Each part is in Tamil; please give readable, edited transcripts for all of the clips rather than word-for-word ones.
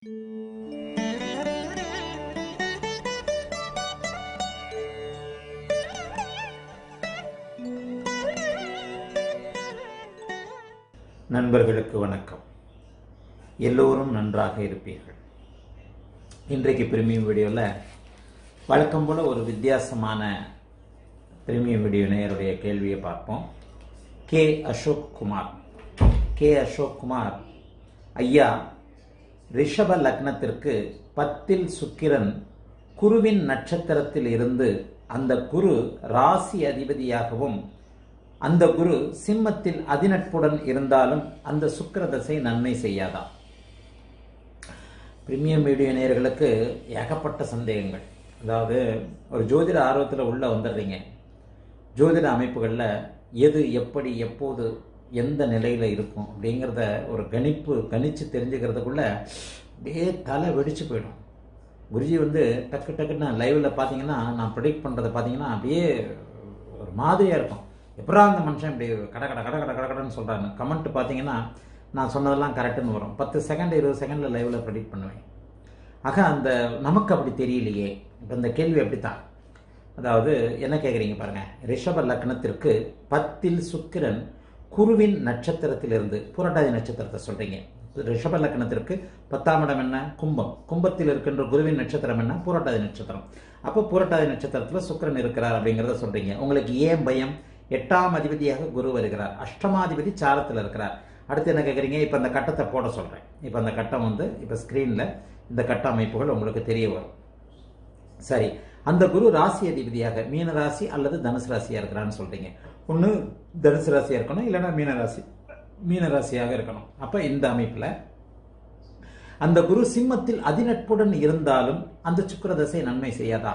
நண்பர்களுக்கு வணக்கம். எல்லோரும் நன்றாக இருப்பீர்கள். இன்றைக்கு பிரீமியம் வீடியோவில் வழக்கம் போல ஒரு வித்தியாசமான பிரீமியம் வீடியோ நேயருடைய கேள்வியை பார்ப்போம். கே அசோக் குமார் ஐயா, ரிஷப லக்னத்திற்கு 10ல் சுக்கிரன் குருவின் நட்சத்திரத்தில் இருந்து அந்த குரு ராசி அதிபதியாகவும் அந்த குரு சிம்மத்தில் அதிநட்புடன் இருந்தாலும் அந்த சுக்கிர தசை நன்மை செய்யாதா? பிரீமியம் வீடியோ நேயர்களுக்கு ஏகப்பட்ட சந்தேகங்கள். அதாவது ஒரு ஜோதிட ஆர்வத்தில் உள்ள வந்துடுறீங்க. ஜோதிட அமைப்புகளில் எது எப்படி எப்போது எந்த நிலையில் இருக்கும் அப்படிங்கிறத ஒரு கணிச்சு தெரிஞ்சுக்கிறதுக்குள்ள அப்படியே தலை வெடிச்சு போயிடும். குருஜி டக்கு டக்குன்னு லைவில் பார்த்தீங்கன்னா நான் ப்ரெடிக்ட் பண்ணுறதை பார்த்தீங்கன்னா அப்படியே ஒரு மாதிரியாக இருக்கும். எப்படா அந்த மனுஷன் இப்படி கடன்னு சொல்கிறாங்க. கமெண்ட் பார்த்தீங்கன்னா நான் சொன்னதெல்லாம் கரெக்டுன்னு வரும். 10 செகண்ட் 20 செகண்டில் லைவில் ப்ரெடிக்ட் பண்ணுவேன். ஆக அந்த நமக்கு அப்படி தெரியலையே. இப்போ இந்த கேள்வி அப்படித்தான். அதாவது என்ன கேட்குறீங்க பாருங்கள். ரிஷப லக்னத்திற்கு 10ல் சுக்கிரன் குருவின் நட்சத்திரத்திலிருந்து புரட்டாதி நட்சத்திரத்தை சொல்கிறீங்க. ரிஷப லக்னத்திற்கு 10ஆம் இடம் என்ன? கும்பத்தில் இருக்கின்ற குருவின் நட்சத்திரம் என்ன? புரட்டாதி நட்சத்திரம். அப்போ புரட்டாதி நட்சத்திரத்தில் சுக்கிரன் இருக்கிறார் அப்படிங்கிறத சொல்கிறீங்க. உங்களுக்கு ஏன் பயம்? 8ஆம் அதிபதியாக குரு வருகிறார். அஷ்டமாதிபதி சாரத்தில் இருக்கிறார். அடுத்து என்ன கேட்குறீங்க? இப்போ அந்த கட்டத்தை போட சொல்கிறேன். இப்போ அந்த கட்டம் இப்போ ஸ்க்ரீனில் இந்த கட்ட அமைப்புகள் உங்களுக்கு தெரிய வரும். சரி, அந்த குரு ராசி அதிபதியாக மீன ராசி அல்லது தனுசு ராசியாக இருக்கிறான்னு சொல்கிறீங்க. ஒன்று தனுசு ராசியாக இருக்கணும், இல்லைன்னா மீன ராசியாக இருக்கணும். அப்போ இந்த அமைப்பில் அந்த குரு சிம்மத்தில் அதிநட்புடன் இருந்தாலும் அந்த சுக்கிர தசை நன்மை செய்யாதா?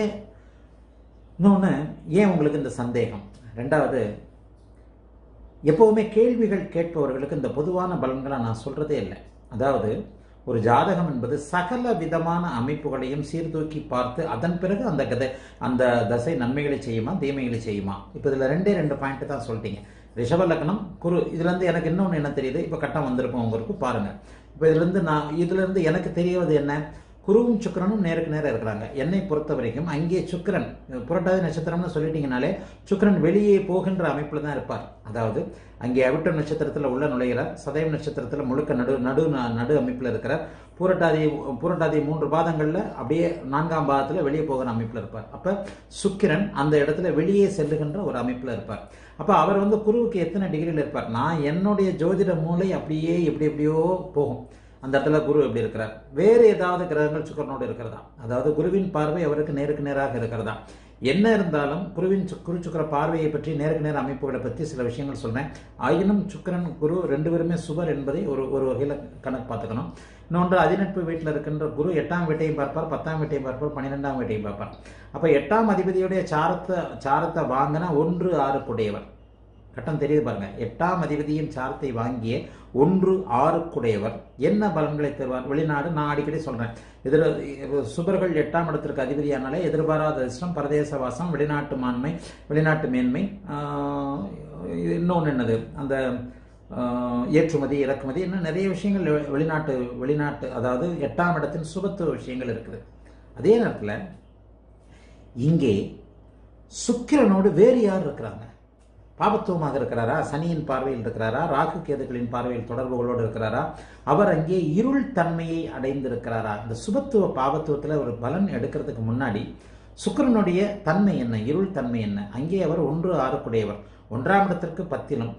இன்னொன்று, ஏன் உங்களுக்கு இந்த சந்தேகம்? ரெண்டாவது, எப்பவுமே கேள்விகள் கேட்பவர்களுக்கு இந்த பொதுவான பலன்களை நான் சொல்றதே இல்லை. அதாவது ஒரு ஜாதகம் என்பது சகல விதமான அமைப்புகளையும் சீர்தூக்கி பார்த்து அதன் பிறகு அந்த தசை நன்மைகளை செய்யுமா தீமைகளை செய்யுமா? இப்போ இதில் 2 பாயிண்ட் தான் சொல்லிட்டீங்க. ரிஷப லக்னம் குரு. இதுலேருந்து எனக்கு இன்னொன்று என்ன தெரியுது? இப்போ கட்டம் வந்திருக்கும் உங்களுக்கு பாருங்க. இப்போ இதுலேருந்து எனக்கு தெரியவது என்ன? குருவும் சுக்கிரனும் நேருக்கு நேரம் இருக்கிறாங்க. என்னை பொறுத்த வரைக்கும் அங்கே சுக்கிரன் புரட்டாதி நட்சத்திரம்னு சொல்லிட்டீங்கனாலே சுக்கிரன் வெளியே போகின்ற அமைப்பில் தான் இருப்பார். அதாவது அங்கே அவிட்ட நட்சத்திரத்தில் உள்ள நுழைகிறார். சதயம் நட்சத்திரத்தில் முழுக்க நடு அமைப்பில் இருக்கிறார். புரட்டாதி 3 பாதங்களில் அப்படியே 4ஆம் பாதத்தில் வெளியே போகிற அமைப்பில் இருப்பார். அப்போ சுக்கிரன் அந்த இடத்துல வெளியே செல்லுகின்ற ஒரு அமைப்பில் இருப்பார். அப்போ அவர் குருவுக்கு எத்தனை டிகிரியில் இருப்பார்? நான் என்னுடைய ஜோதிட மூளை அப்படியே எப்படியோ போகும். அந்த இடத்துல குரு எப்படி இருக்கிறார்? வேறு ஏதாவது கிரகங்கள் சுக்கிரனோடு இருக்கிறதா? அதாவது குருவின் பார்வை அவருக்கு நேருக்கு நேராக இருக்கிறதா? என்ன இருந்தாலும் குரு சுக்கிர பார்வையை பற்றி நேருக்கு நேர அமைப்புகளை பற்றி சில விஷயங்கள் சொல்றேன். ஆயினும் சுக்கிரன் குரு 2 பேருமே சுபர் என்பதை ஒரு வகையில் கணக்கு பார்த்துக்கணும். இன்னொன்று, அதிநட்பு வீட்டில் இருக்கின்ற குரு 8ஆம் வீட்டையும் பார்ப்பார், 10ஆம் வீட்டையும் பார்ப்பார், 12ஆம் வீட்டையும் பார்ப்பார். அப்போ 8ஆம் அதிபதியுடைய சாரத்தை வாங்கின 1 6 குடையவர். கட்டம் தெரியுது பாருங்க. 8ஆம் அதிபதியின் சாரத்தை வாங்கிய 1 6 குடையவர் என்ன பலன்களை தருவார்? வெளிநாடு. நான் அடிக்கடி சொல்றேன், சுபர்கள் 8ஆம் இடத்திற்கு அதிபதியானாலே எதிர்பாராத அதிர்ஷ்டம், பரதேச வாசம், வெளிநாட்டு மாண்மை, வெளிநாட்டு மேன்மை, இன்னொன்று என்னது அந்த ஏற்றுமதி இறக்குமதி, இன்னும் நிறைய விஷயங்கள் வெளிநாட்டு அதாவது 8ஆம் இடத்தின் சுபத்துவ விஷயங்கள் இருக்குது. அதே நேரத்தில் இங்கே சுக்கிரனோடு வேறு யார் இருக்கிறாங்க? பாபத்துவமாக இருக்கிறாரா? சனியின் பார்வையில் இருக்கிறாரா? ராகு கேதுகளின் பார்வையில் தொடர்புகளோடு இருக்கிறாரா? அவர் அங்கே இருள் தன்மையை அடைந்திருக்கிறாரா? இந்த சுபத்துவ பாபத்துவத்தில் ஒரு பலன் எடுக்கிறதுக்கு முன்னாடி சுக்கிரனுடைய தன்மை என்ன, இருள் தன்மை என்ன? அங்கே அவர் 1 6 குடையவர். 1ஆம் இடத்திற்கு 10லும்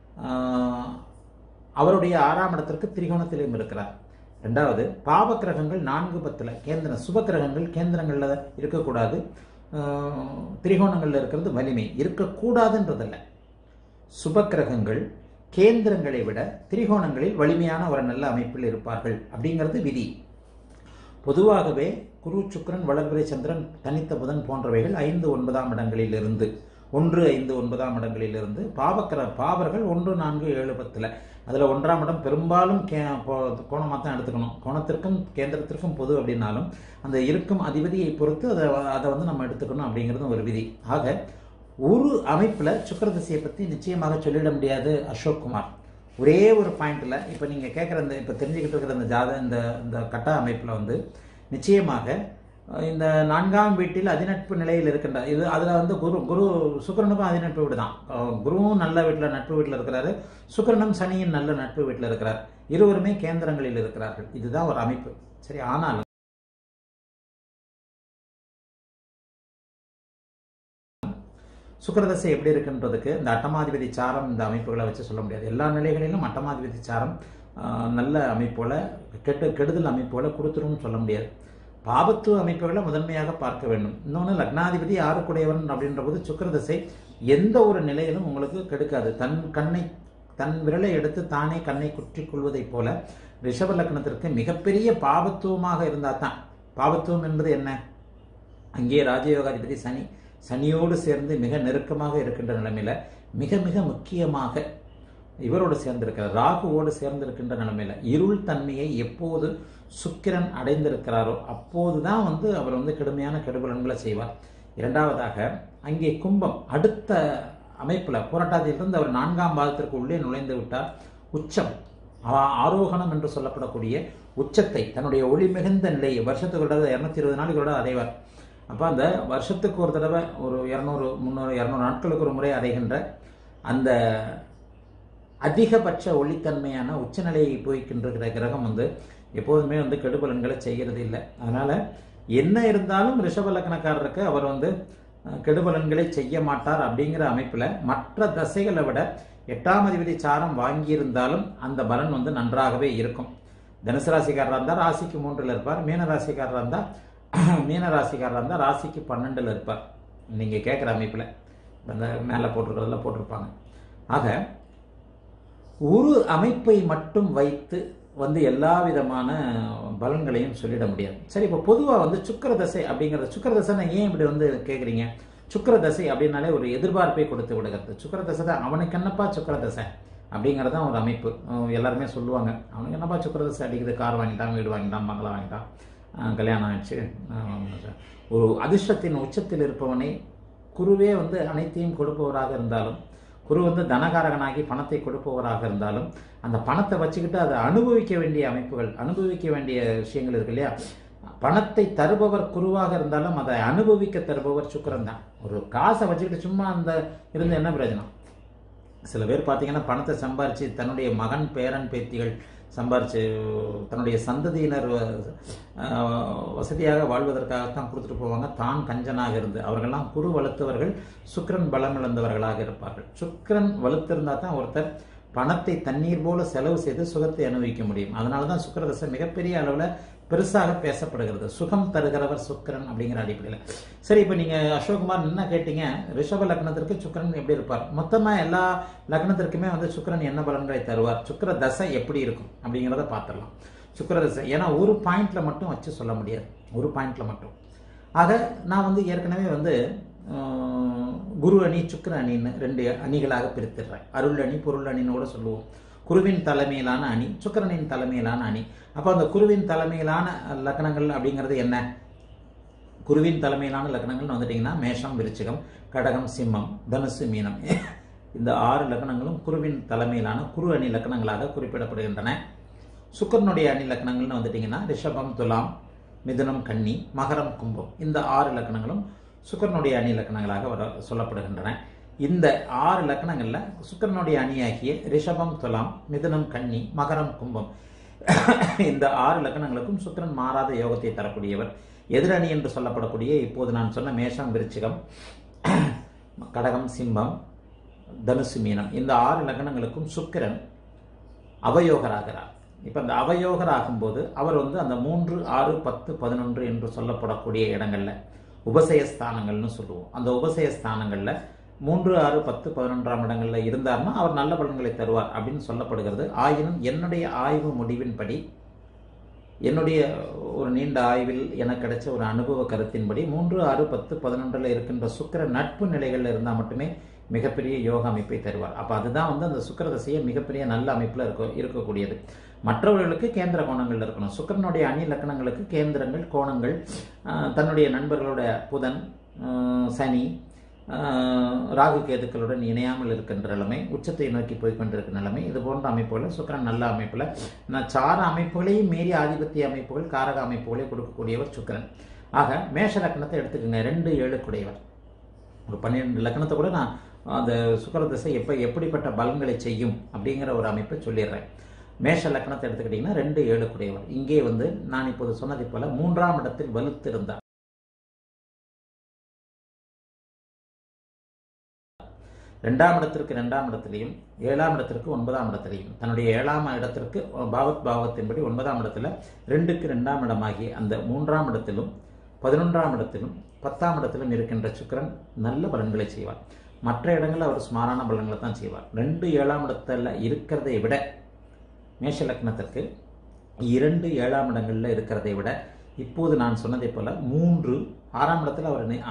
அவருடைய 6ஆம் இடத்திற்கு திரிகோணத்திலும் இருக்கிறார். ரெண்டாவது, பாவ கிரகங்கள் 4 10 கேந்திரம். சுப கிரகங்கள் கேந்திரங்களில் இருக்கக்கூடாது. திரிகோணங்களில் இருக்கிறது வலிமை இருக்கக்கூடாதுன்றதில்லை. சுப கிரகங்கள் கேந்திரங்களை விட திரிகோணங்களில் வலிமையான ஒரு நல்ல அமைப்பில் இருப்பார்கள் அப்படிங்கிறது விதி. பொதுவாகவே குரு சுக்கிரன் வளர்பிறை சந்திரன் தனித்த புதன் போன்றவைகள் 5 9ஆம் இடங்களில் இருந்து 1 5 9ஆம் இடங்களில் இருந்து பாவர்கள் 1 4 7 10 அதில் 1ஆம் இடம் பெரும்பாலும் கோணமாக தான் எடுத்துக்கணும். கோணத்திற்கும் கேந்திரத்திற்கும் பொது அப்படின்னாலும் அந்த இருக்கும் அதிபதியை பொறுத்து அதை நம்ம எடுத்துக்கணும் அப்படிங்கிறது ஒரு விதி. ஆக ஒரு அமைப்பில் சுக்கிர திசையை பற்றி நிச்சயமாக சொல்லிட முடியாது அசோக் குமார். ஒரே ஒரு பாயிண்ட்ல இப்போ நீங்க கேட்குற இந்த இப்போ தெரிஞ்சுக்கிட்டு இருக்கிற இந்த இந்த கட்ட அமைப்புல வந்து நிச்சயமாக இந்த 4ஆம் வீட்டில் அதிநட்பு நிலையில் இருக்கின்ற இது அதுல வந்து குரு சுக்கிரனுக்கும் அதிநட்பு வீடு தான். குருவும் நல்ல வீட்டில் நட்பு வீட்டில் இருக்கிறாரு, சுக்கிரனும் சனியின் நல்ல நட்பு வீட்டில் இருக்கிறார், இருவருமே கேந்திரங்களில் இருக்கிறார்கள். இதுதான் ஒரு அமைப்பு. சரி, ஆனால் சுக்கிரதசை எப்படி இருக்குன்றதுக்கு இந்த அட்டமாதிபதி சாரம் இந்த அமைப்புகளை வச்சு சொல்ல முடியாது. எல்லா நிலைகளிலும் அட்டமாதிபதி சாரம் நல்ல அமைப்போல கெடுதல் அமைப்போல கொடுத்துரும்னு சொல்ல முடியாது. பாபத்துவ அமைப்புகளை முதன்மையாக பார்க்க வேண்டும். இன்னொன்று, லக்னாதிபதி 6 அப்படின்ற போது சுக்கிரதசை எந்த ஒரு நிலையிலும் உங்களுக்கு கெடுக்காது. தன் விரலை எடுத்து தானே கண்ணை குற்றிக் கொள்வதைப் போல ரிஷப லக்னத்திற்கு மிகப்பெரிய பாபத்துவமாக இருந்தால் தான். பாபத்துவம் என்பது என்ன? அங்கே ராஜயோகாதிபதி சனியோடு சேர்ந்து மிக நெருக்கமாக இருக்கின்ற நிலைமையில மிக மிக முக்கியமாக இவரோடு சேர்ந்திருக்கிறார், ராகுவோடு சேர்ந்திருக்கின்ற நிலைமையில இருள் தன்மையை எப்போது சுக்கிரன் அடைந்திருக்கிறாரோ அப்போதுதான் வந்து அவர் வந்து கடுமையான கெடுபலன்களை செய்வார். இரண்டாவதாக அங்கே கும்பம் அடுத்த அமைப்புல போராட்டத்திலிருந்து அவர் 4ஆம் பாதத்திற்கு உள்ளே நுழைந்து விட்டார். உச்சம் ஆரோகணம் என்று சொல்லப்படக்கூடிய உச்சத்தை தன்னுடைய ஒளி மிகுந்த நிலையை வருஷத்துக்கு 220 நாளைகளோட அடைவார். அப்போ அந்த வருஷத்துக்கு ஒரு தடவை ஒரு 200 300 200 நாட்களுக்கு ஒரு முறை அடைகின்ற அந்த அதிகபட்ச ஒளித்தன்மையான உச்சநிலையை போய்கின்ற கிரகம் வந்து எப்போதுமே வந்து கெடுபலன்களை செய்கிறது இல்லை. அதனால என்ன இருந்தாலும் ரிஷப லக்னக்காரருக்கு அவர் வந்து கெடுபலன்களை செய்ய மாட்டார். அப்படிங்கிற அமைப்புல மற்ற தசைகளை விட 8ஆம் அதிபதி சாரம் வாங்கியிருந்தாலும் அந்த பலன் வந்து நன்றாகவே இருக்கும். தனுசு ராசிக்காரராக இருந்தால் ராசிக்கு 3ல் இருப்பார், மீன ராசிக்காரராக இருந்தால் ராசிக்கு 12ல் இருப்பார். நீங்க கேட்குற அமைப்புல அந்த மேலே போட்டிருக்கிறதுல போட்டிருப்பாங்க. ஆக ஒரு அமைப்பை மட்டும் வைத்து வந்து எல்லா விதமான பலன்களையும் சொல்லிட முடியாது. சரி, இப்போ பொதுவாக வந்து சுக்கிரதசை அப்படிங்கிறது, சுக்கிரதசை ஏன் இப்படி வந்து கேட்குறீங்க? சுக்கிரதசை அப்படின்னாலே ஒரு எதிர்பார்ப்பை கொடுத்து விடுகிறது. சுக்கிரதசை தான் அவனுக்கு என்னப்பா சுக்கிரதசை அப்படிங்கிறதான் ஒரு அமைப்பு. எல்லாருமே சொல்லுவாங்க, அவனுக்கு என்னப்பா சுக்கிரதசை அடிக்குது, கார் வாங்கிட்டான், வீடு வாங்கிட்டான், பங்களா வாங்கிட்டான், கல்யாணம் ஆயிடுச்சு. ஒரு அதிர்ஷ்டத்தின் உச்சத்தில் இருப்பவனை குருவே வந்து அனைத்தையும் கொடுப்பவராக இருந்தாலும், குரு வந்து தனகாரகனாகி பணத்தை கொடுப்பவராக இருந்தாலும், அந்த பணத்தை வச்சுக்கிட்டு அதை அனுபவிக்க வேண்டிய அமைப்புகள், அனுபவிக்க வேண்டிய விஷயங்கள் இருக்கு இல்லையா? பணத்தை தருபவர் குருவாக இருந்தாலும் அதை அனுபவிக்க தருபவர் சுக்கிரன் தான். ஒரு காசை வச்சுக்கிட்டு சும்மா அந்த இருந்து என்ன பிரயோஜனம்? சில பேர் பார்த்தீங்கன்னா பணத்தை சம்பாரிச்சு தன்னுடைய மகன் பேரன் பேத்திகள் சம்பாரிச்சு தன்னுடைய சந்ததியினர் வசதியாக வாழ்வதற்காகத்தான் கொடுத்துட்டு போவாங்க. தான் கஞ்சனாக இருந்து அவர்கள்லாம் குரு வலுத்தவர்கள், சுக்கிரன் பலம் இழந்தவர்களாக இருப்பார்கள். சுக்கிரன் வலுத்திருந்தா தான் ஒருத்தர் பணத்தை தண்ணீர் போல செலவு செய்து சுகத்தை அனுபவிக்க முடியும். அதனாலதான் சுக்கிரதசை மிகப்பெரிய அளவுல பெருசாக பேசப்படுகிறது. சுகம் தருகிறவர் சுக்கிரன் அப்படிங்கிற அடிப்படையில். சரி, இப்போ நீங்க அசோக்குமார் என்ன கேட்டீங்க, ரிஷப லக்னத்திற்கு சுக்கிரன் எப்படி இருப்பார்? மொத்தமா எல்லா லக்னத்திற்குமே வந்து சுக்கிரன் என்ன பலன்களை தருவார், சுக்கிர தசை எப்படி இருக்கும் அப்படிங்கிறத பார்த்துடலாம். சுக்கிரதசை ஏன்னா ஒரு பாயிண்ட்ல மட்டும் வச்சு சொல்ல முடியாது, ஒரு பாயிண்ட்ல மட்டும். ஆக நான் வந்து ஏற்கனவே வந்து குரு அணி சுக்கிர அணின்னு 2 அணிகளாக பிரித்துடுறேன். அருள் அணி பொருள் அணின்னு கூட சொல்லுவோம். குருவின் தலைமையிலான அணி, சுக்கிரனின் தலைமையிலான அணி. அப்போ அந்த குருவின் தலைமையிலான லக்னங்கள் அப்படிங்கிறது என்ன? குருவின் தலைமையிலான லக்னங்கள் வந்துட்டீங்கன்னா மேஷம், விருச்சிகம், கடகம், சிம்மம், தனுசு, மீனம். இந்த 6 லக்னங்களும் குருவின் தலைமையிலான குரு அணி லக்னங்களாக குறிப்பிடப்படுகின்றன. சுக்கிரனுடைய அணி லக்னங்கள்னு வந்துட்டீங்கன்னா ரிஷபம், துலாம், மிதுனம், கன்னி, மகரம், கும்பம். இந்த 6 லக்னங்களும் சுக்கிரனுடைய அணி லக்னங்களாக சொல்லப்படுகின்றன. இந்த 6 லக்னங்கள்ல சுக்கிரனுடைய அணியாகிய ரிஷபம், துலாம், மிதுனம், கன்னி, மகரம், கும்பம் இந்த 6 லக்னங்களுக்கும் சுக்கிரன் மாறாத யோகத்தை தரக்கூடியவர். எதிரணி என்று சொல்லப்படக்கூடிய இப்போது நான் சொன்ன மேஷம், விருச்சிகம், கடகம், சிம்மம், தனுசு, மீனம் இந்த 6 லக்னங்களுக்கும் சுக்கிரன் அவயோகராகிறார். இப்ப அந்த அவயோகர் ஆகும்போது அவர் வந்து அந்த 3, 6, 10, 11 என்று சொல்லப்படக்கூடிய இடங்கள்ல உபசயஸ்தானங்கள்னு சொல்லுவோம். அந்த உபசயஸ்தானங்கள்ல 3, 6, 10, 11ஆம் இடங்கள்ல இருந்தார்னா அவர் நல்ல பலன்களை தருவார் அப்படின்னு சொல்லப்படுகிறது. ஆயினும் என்னுடைய ஆய்வு முடிவின்படி, என்னுடைய ஒரு நீண்ட ஆய்வில் எனக்கு கிடைச்ச ஒரு அனுபவ கருத்தின்படி 3, 6, 10, 11 இருக்கின்ற சுக்கிர நட்பு நிலைகள்ல இருந்தால் மட்டுமே மிகப்பெரிய யோக அமைப்பை தருவார். அப்ப அதுதான் வந்து அந்த சுக்கிர தசையை மிகப்பெரிய நல்ல அமைப்புல இருக்கக்கூடியது. மற்றவர்களுக்கு கேந்திர கோணங்கள் இருக்கணும். சுக்கிரனுடைய அணி லக்னங்களுக்கு கேந்திரங்கள், கோணங்கள் தன்னுடைய நண்பர்களோட புதன், சனி, ராகு கேதுக்களுடன் இணையாமல் இருக்கின்ற நிலைமை, உச்சத்தை நோக்கி போய்கொண்டிருக்கிற நிலைமை, இது போன்ற அமைப்புகளில் சுக்கிரன் நல்ல அமைப்பில் சார அமைப்புகளையும் மீறி ஆதிபத்திய அமைப்புகள் காரக அமைப்புகளை கொடுக்கக்கூடியவர் சுக்கிரன். ஆக மேஷ லக்னத்தை எடுத்துக்கோங்க, 2-7 குடையவர். ஒரு 12 லக்னத்தை கூட நான் அந்த சுக்கிர திசை எப்படிப்பட்ட பலன்களை செய்யும் அப்படிங்கிற ஒரு அமைப்பை சொல்லிடுறேன். மேஷ லக்னத்தை எடுத்துக்கிட்டிங்கன்னா 2-7 குடையவர். இங்கே நான் இப்போது சொன்னதை போல 3ஆம் இடத்தில் வலுத்திருந்தார். 2ஆம் இடத்திற்கு 2ஆம் இடத்திலையும் 7ஆம் இடத்திற்கு 9ஆம் இடத்திலையும் தன்னுடைய 7ஆம் இடத்திற்கு பாவத்தின்படி 9ஆம் இடத்துல 2க்கு 2ஆம் இடமாகி அந்த 3ஆம் இடத்திலும் 11ஆம் இடத்திலும் 10ஆம் இடத்திலும் இருக்கின்ற சுக்கிரன் நல்ல பலன்களை செய்வார். மற்ற இடங்களில் அவர் சுமாரான பலன்களை தான் செய்வார். 2-7ஆம் இடத்துல இருக்கிறதை விட மேஷ லக்னத்திற்கு 2-7ஆம் இடங்களில் இருக்கிறதை விட இப்போது நான் சொன்னதை போல 3-6ஆம் இடத்துல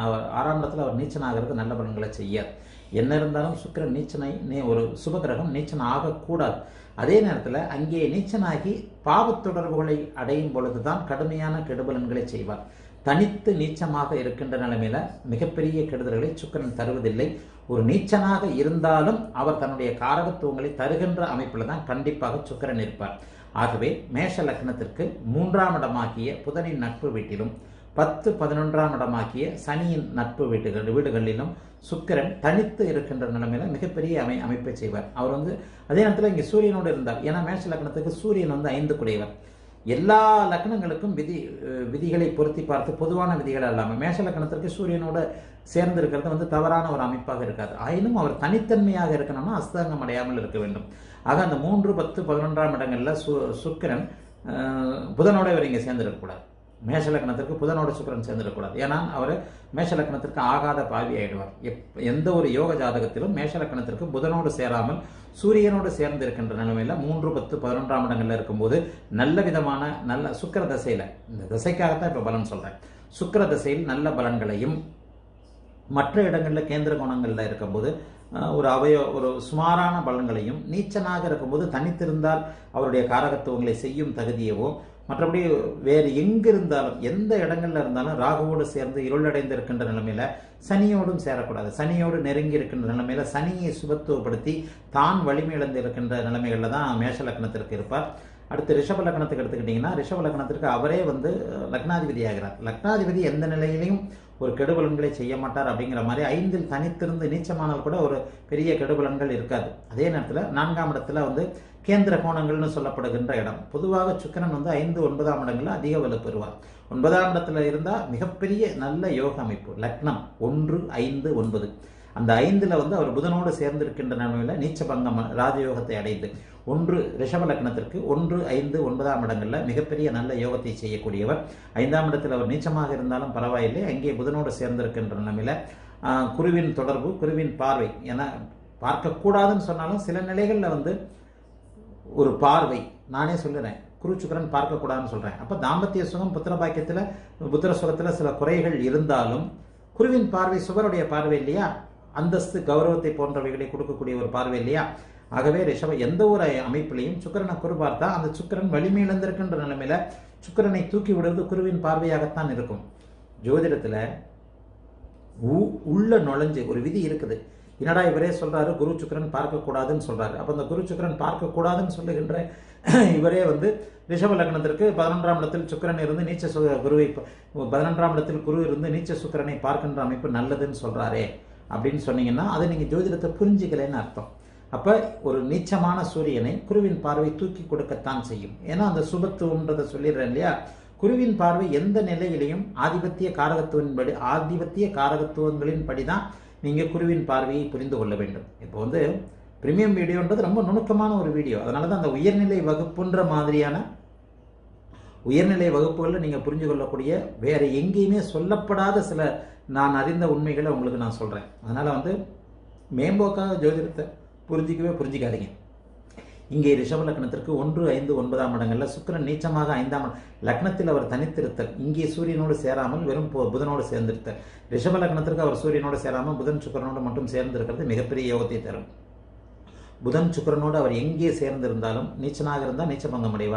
அவர் நீச்சனாகிறது நல்ல பலன்களை செய்யார். என்ன இருந்தாலும் சுக்கிரன் நீச்சனை ஒரு சுபகிரகம் நீச்சன் ஆகக்கூடாது. அதே நேரத்தில் அங்கே நீச்சனாகி பாவத் தொடர்புகளை அடையும் பொழுதுதான் கடுமையான கெடுபலன்களை செய்வார். தனித்து நீச்சமாக இருக்கின்ற நிலைமையில மிகப்பெரிய கெடுதல்களை சுக்கிரன் தருவதில்லை. ஒரு நீச்சனாக இருந்தாலும் அவர் தன்னுடைய காரகத்துவங்களை தருகின்ற அமைப்பில் தான் கண்டிப்பாக சுக்கிரன் இருப்பார். ஆகவே மேஷ லக்னத்திற்கு 3ஆம் இடமாகிய புதனின் நட்பு வீட்டிலும் 10-11ஆம் இடமாகிய சனியின் நட்பு வீடுகளிலும் சுக்கிரன் தனித்து இருக்கின்ற நிலைமையில மிகப்பெரிய அமைப்பை செய்வார். அவர் அதே நேரத்தில் இங்கே சூரியனோடு இருந்தார். ஏன்னா மேஷ லக்னத்துக்கு சூரியன் 5 குடையவர். எல்லா லக்னங்களுக்கும் விதிகளை பொருத்தி பார்த்து பொதுவான விதிகள் இல்லாமல் மேஷ லக்னத்திற்கு சூரியனோடு சேர்ந்து இருக்கிறது தவறான ஒரு அமைப்பாக இருக்காது. ஆயினும் அவர் தனித்தன்மையாக இருக்கணும்னா அஸ்தங்கம் அடையாமல் இருக்க வேண்டும். ஆக அந்த 3, 10, 11ஆம் இடங்களில் சுக்கிரன் புதனோட இவர் இங்கே சேர்ந்துருக்கக்கூடாது. மேஷ லக்னத்திற்கு புதனோட சுக்கிரன் சேர்ந்துடக்கூடாது. ஏன்னா அவர் மேஷ லக்னத்திற்கு ஆகாத பாவி ஆயிடுவார். எந்த ஒரு யோக ஜாதகத்திலும் மேஷ லக்னத்திற்கு புதனோடு சேராமல் சூரியனோடு சேர்ந்து இருக்கின்ற நிலைமையில 3, 10, 11ஆம் இடங்கள்ல இருக்கும்போது நல்ல விதமான நல்ல சுக்கிர தசையில, இந்த தசைக்காகத்தான் இப்ப பலன் சொல்றேன், சுக்கிர தசையில் நல்ல பலன்களையும் மற்ற இடங்களில் கேந்திர கோணங்களில் இருக்கும்போது ஒரு சுமாரான பலன்களையும், நீச்சனாக இருக்கும்போது தனித்திருந்தால் அவருடைய காரகத்துவங்களை செய்யும் தகுதியவோ, மற்றபடி வேறு எங்கிருந்தாலும் எந்த இடங்கள்ல இருந்தாலும் ராகுவோடு சேர்ந்து இருளடைந்து இருக்கின்ற நிலைமையில சனியோடும் சேரக்கூடாது. சனியோடு நெருங்கி இருக்கின்ற நிலைமையில சனியை சுபத்துவப்படுத்தி தான் வலிமை இழந்து இருக்கின்ற நிலைமைகள்ல தான் மேஷ லக்னத்திற்கு இருப்பார். அடுத்து ரிஷப லக்னத்துக்கு எடுத்துக்கிட்டீங்கன்னா ரிஷப லக்னத்திற்கு அவரே லக்னாதிபதி ஆகிறார். லக்னாதிபதி எந்த நிலையிலையும் ஒரு கெடுபலன்களை செய்ய மாட்டார். அப்படிங்கிற மாதிரி 5இல் தனித்திருந்து நீச்சமானால் கூட ஒரு பெரிய கெடுபலன்கள் இருக்காது. அதே நேரத்தில் 4ஆம் இடத்துல கேந்திர கோணங்கள்னு சொல்லப்படுகின்ற இடம். பொதுவாக சுக்கிரன் 5, 9ஆம் இடங்கள்ல அதிக வலு பெறுவார். 9ஆம் இடத்துல இருந்தால் மிகப்பெரிய நல்ல யோக அமைப்பு. லக்னம் 1, 5, 9 அந்த 5ல் அவர் புதனோடு சேர்ந்திருக்கின்ற நிலைமையில நீச்சபங்கம் ராஜயோகத்தை அடைந்து 1 ரிஷப லக்னத்திற்கு 1, 5, 9ஆம் இடங்கள்ல மிகப்பெரிய நல்ல யோகத்தை செய்யக்கூடியவர். 5ஆம் இடத்தில் அவர் நீச்சமாக இருந்தாலும் பரவாயில்லை, அங்கே புதனோடு சேர்ந்திருக்கின்ற நிலைமையில குருவின் தொடர்பு, குருவின் பார்வை என பார்க்கக்கூடாதுன்னு சொன்னாலும் சில நிலைகளில் ஒரு பார்வை, நானே சொல்லுறேன், குரு சுக்கிரன் பார்க்கக்கூடாதுன்னு சொல்றேன். அப்ப தாம்பத்திய சுகம், புத்திர பாக்கியத்துல, புத்திர சுகத்துல சில குறைகள் இருந்தாலும் குருவின் பார்வை சுவருடைய பார்வை இல்லையா, அந்தஸ்து கௌரவத்தை போன்றவைகளை கொடுக்கக்கூடிய ஒரு பார்வை இல்லையா. ஆகவே ரிஷப எந்த ஒரு அமைப்பிலையும் சுக்கிரனை குரு பார்த்தா அந்த சுக்கிரன் வலிமை இழந்திருக்கின்ற நிலைமையில சுக்கிரனை தூக்கி விடுவது குருவின் பார்வையாகத்தான் இருக்கும். ஜோதிடத்துல உள்ள நுழைஞ்சு ஒரு விதி இருக்குது. என்னடா இவரே சொல்றாரு குரு சுக்கிரன் பார்க்கக்கூடாதுன்னு சொல்றாரு. அப்ப அந்த குரு சுக்கிரன் பார்க்கக்கூடாதுன்னு சொல்லுகின்ற இவரே ரிஷப லக்னத்திற்கு 11ஆம் இடத்தில் சுக்கிரன் இருந்து நீச்ச குருவை 11ஆம் இடத்தில் குரு இருந்து நீச்ச சுக்கிரனை பார்க்கின்ற அமைப்பு நல்லதுன்னு சொல்றாரே அப்படின்னு சொன்னீங்கன்னா அதை நீங்க ஜோதிடத்தை புரிஞ்சுக்கலன்னு அர்த்தம். அப்ப ஒரு நீச்சமான சூரியனை குருவின் பார்வை தூக்கி கொடுக்கத்தான் செய்யும். ஏன்னா அந்த சுபத்துவம்ன்றதை சொல்லிடுறேன் இல்லையா. குருவின் பார்வை எந்த நிலையிலையும் ஆதிபத்திய காரகத்துவங்களின் படிதான் நீங்க குருவின் பார்வையை புரிந்து கொள்ள வேண்டும். இப்போ பிரீமியம் வீடியோன்றது ரொம்ப நுணுக்கமான ஒரு வீடியோ. அதனாலதான் அந்த உயர்நிலை வகுப்புன்ற மாதிரியான உயர்நிலை வகுப்புகளில் நீங்க புரிஞ்சு கொள்ளக்கூடிய வேற எங்கேயுமே சொல்லப்படாத சில நான் அறிந்த உண்மைகளை உங்களுக்கு நான் சொல்றேன். அதனால மேம்போக்காக ஜோதிடத்தை புரிஞ்சிக்காதீங்க. இங்கே ரிஷப லக்னத்திற்கு 1, 5, 9ஆம் இடங்கள்ல சுக்கிரன் நீச்சமாக 5ஆம் லக்னத்தில் அவர் தனித்திருத்தல், இங்கே சூரியனோடு சேராமல் வெறும் புதனோடு சேர்ந்திருத்தல். ரிஷப லக்னத்திற்கு அவர் சூரியனோடு சேராமல் புதன் சுக்கிரனோடு மட்டும் சேர்ந்திருக்கிறது மிகப்பெரிய யோகத்தை தரும். புதன் சுக்கிரனோடு அவர் எங்கே சேர்ந்திருந்தாலும் நீச்சனாக இருந்தால் நீச்சபங்கம் அடைவார்.